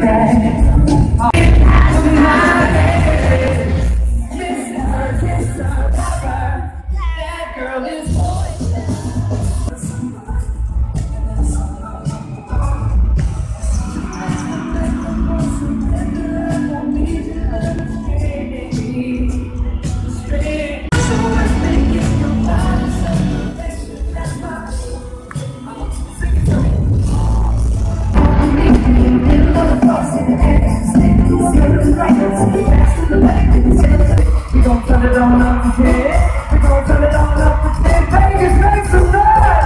We gon' turn it on up to 10. We gon' turn it on up to 10. Vegas, make some noise!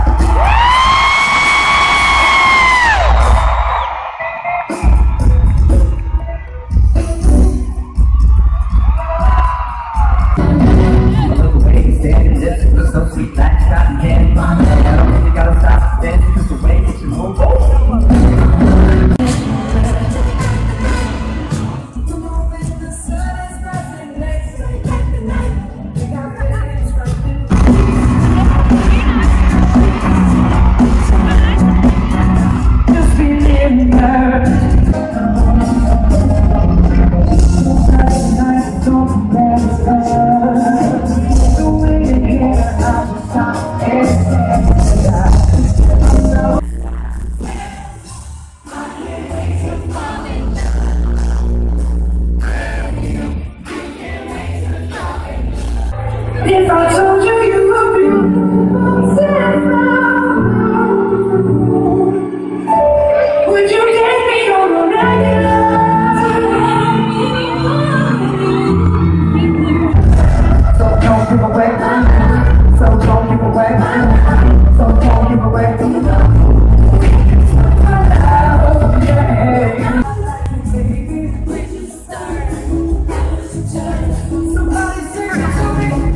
Look away, he's standing just to look so sweet, like cotton candy. I don't think you gotta stop dancing, just the way that you move. If I told you you were beautiful, would you take me on a regular? So don't give away, so don't give away, so don't give away. Somebody sing it to me.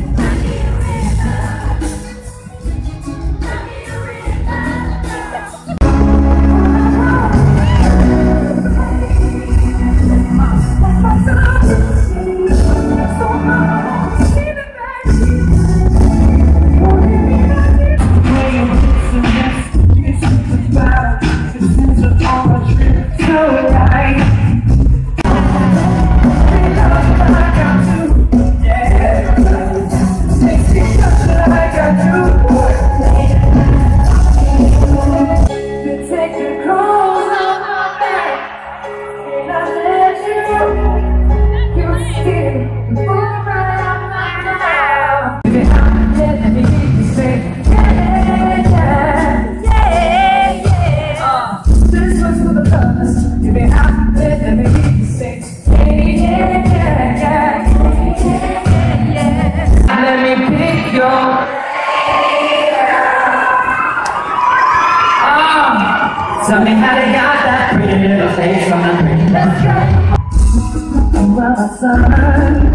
Tell me how they got that pretty little face on the ring. Let's go! Well, my son,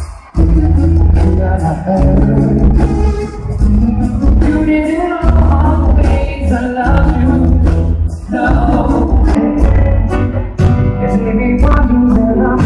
you didn't always love you. No. It's made me wonder where I'm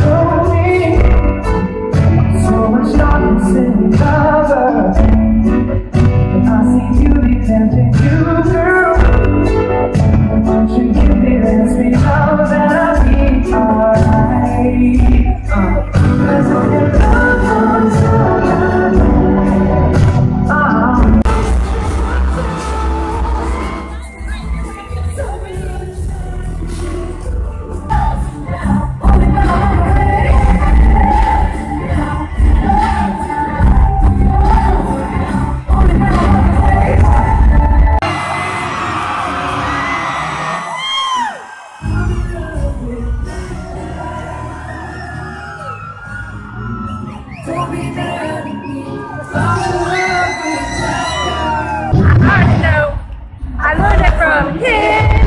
going. So much darkness in the cover. I see beauty tempting you, girl. Won't you give me this? We know that I'll be alright. 'Cause when your love comes around, I learned it from him.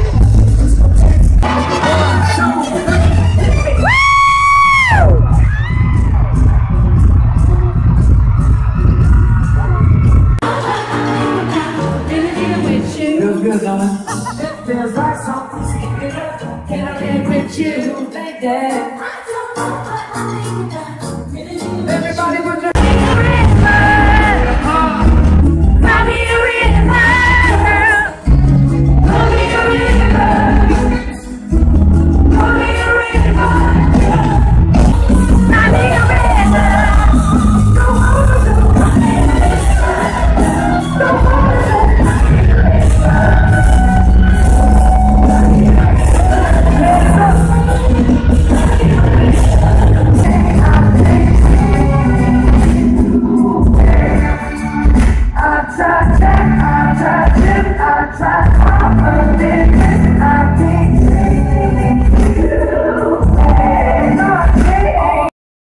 feels good, darling. Feels like something. Can I get with you, baby? Everybody put your Call me a river. tried that, I tried this, I tried all of this, I think